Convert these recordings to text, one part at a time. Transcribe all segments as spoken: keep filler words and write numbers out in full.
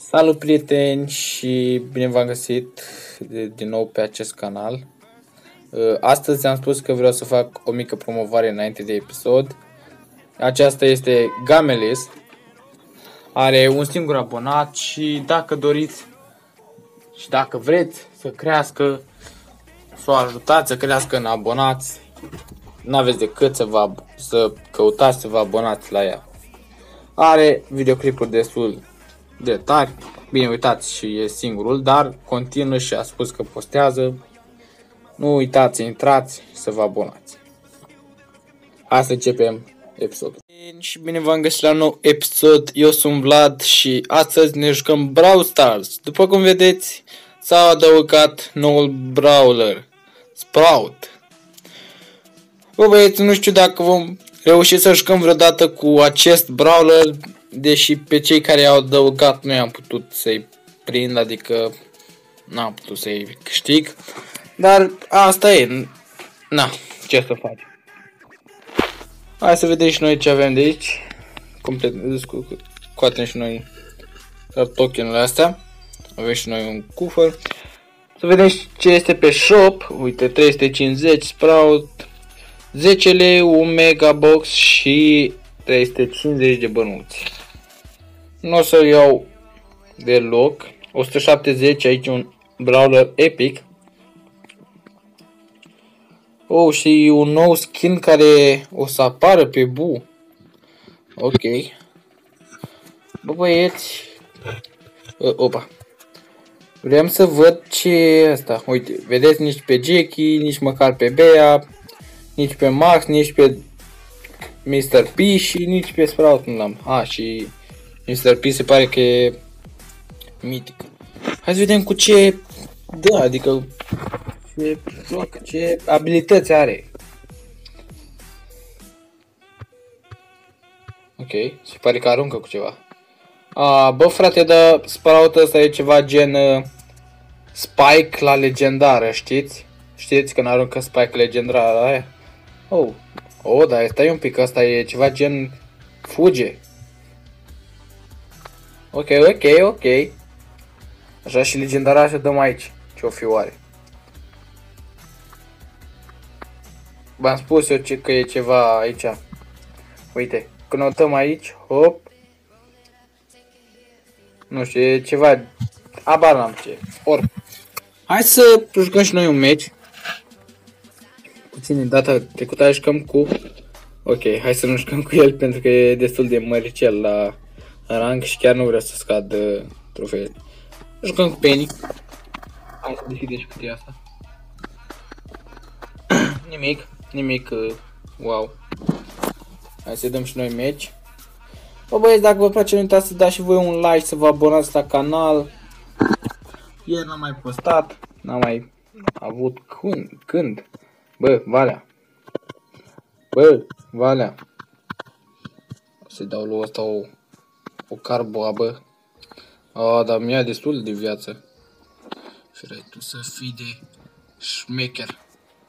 Salut prieteni și bine v-am găsit din nou pe acest canal. Astăzi am spus că vreau să fac o mică promovare înainte de episod. Aceasta este Gamelis. Are un singur abonat și dacă doriți și dacă vreți să crească, să o ajutați să crească în abonați, n-aveți decât să, vă, să căutați să vă abonați la ea. Are videoclipuri destul de tari. Bine, uitați, și e singurul, dar continuă și a spus că postează. Nu uitați, intrați să vă abonați. Hai să începem episodul. Și bine v-am găsit la un nou episod. Eu sunt Vlad și astăzi ne jucăm Brawl Stars. După cum vedeți, s-a adăugat noul brawler, Sprout. Bă băieți, nu știu dacă vom reuși să jucăm vreodată cu acest brawler, deși pe cei care i-au adăugat nu am putut să-i prind, adică n-am putut să-i câștig. Dar asta e, na, ce să facem. Hai să vedem și noi ce avem de aici. Complet, scoatem și noi tokenurile astea. Avem și noi un cufăr. Să vedem ce este pe shop. Uite, trei sute cincizeci Sprout, zece lei, un megabox și trei sute cincizeci de bănuți. Nu o să iau deloc. o sută șaptezeci, aici un brawler epic. Oh, și un nou skin care o să apară pe Bu. Ok. Bă băieți. Uh, opa. Vreau să văd ce e asta. Uite, vedeți, nici pe Jackie, nici măcar pe Bea, nici pe Max, nici pe mister P și nici pe Sprout nu l-am. Ah, și mister P se pare că e mitic. Hai să vedem cu ce, da, adică ce joc, ce abilități are. Ok, se pare că aruncă cu ceva. A, bă frate, dar Sprout ăsta e ceva gen uh, Spike la legendară, știți? Știți când aruncă Spike legendară aia? Oh, oh, dar stai un pic, ăsta e ceva gen fuge. Ok, ok, ok. Așa și legendara așa dăm aici. Ce-o fi oare? V-am spus eu ce, că e ceva aici. Uite, când o dăm aici, hop. Nu știu, e ceva. Abar n-am ce. Or. Hai să jucăm și noi un match. Puțin, data trecută jucăm cu. Ok, hai să nu jucăm cu el pentru că e destul de măricel la rang și chiar nu vreau să scad uh, trofeele. Jucăm cu Penny. Hai să deschidem și cutia asta. Nimic, nimic, uh, wow. Hai să dăm și noi match. Bă băieți, dacă vă place, nu uitați să dați și voi un like, să vă abonați la canal. Ieri n-am mai postat, n-am mai avut când, când? Bă, Valea. Bă, Valea. O să-i dau lui ăsta o, o carboa, bă. A, dar mi-a destul de viață. Și vrei tu să fii de șmecher.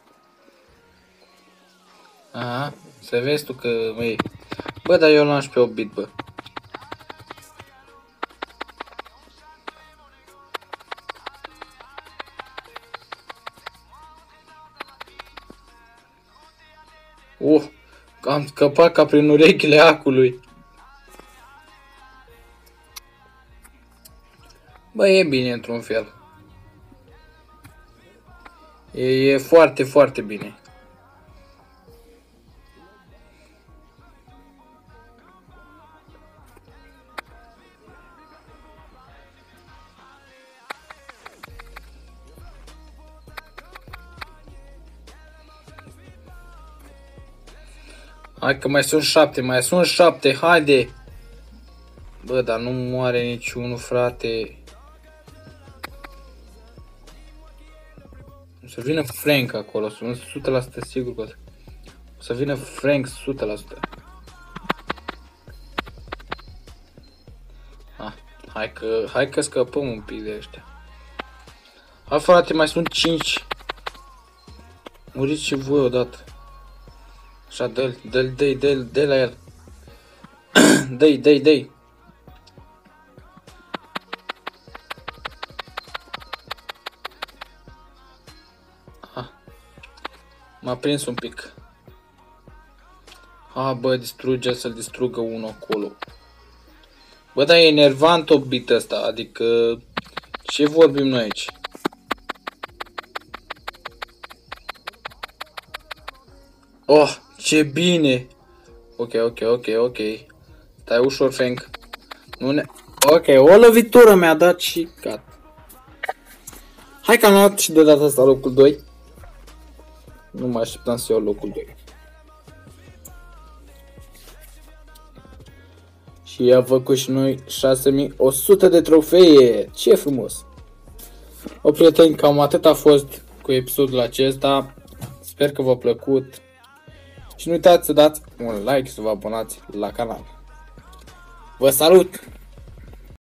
Aha, să vezi tu că, măi. Bă, dar eu l-am și pe o bit, bă. Uh, am scăpat ca prin urechile acului. Bă, e bine într-un fel. E, e foarte, foarte bine. Hai că mai sunt șapte, mai sunt șapte, haide! Bă, dar nu moare niciunul, frate. O să vină Frank acolo, sunt o sută la sută sigur că o să vină Frank o sută la sută. Ah, hai că, hai că scăpăm un pic de ăștia. Hai frate, mai sunt cinci. Muriți și voi odată. Așa, dă-l, dă-l, dă-i, dă-l, dă la el. Dă-i, dă-i, dă-i. M-a prins un pic. A, bă, distruge, să-l distrugă unul acolo. Bă, dar e enervant o bit ăsta, adică ce vorbim noi aici? Oh, ce bine! Ok, ok, ok, ok. Stai ușor, Frank. Nu ne... Ok, o lovitură mi-a dat și gata. Hai că am luat și de data asta locul doi. Nu mă așteptam să iau locul doi. Și am făcut și noi șase mii o sută de trofee. Ce frumos! O, prieteni, cam atât a fost cu episodul acesta. Sper că v-a plăcut. Și nu uitați să dați un like, să vă abonați la canal. Vă salut!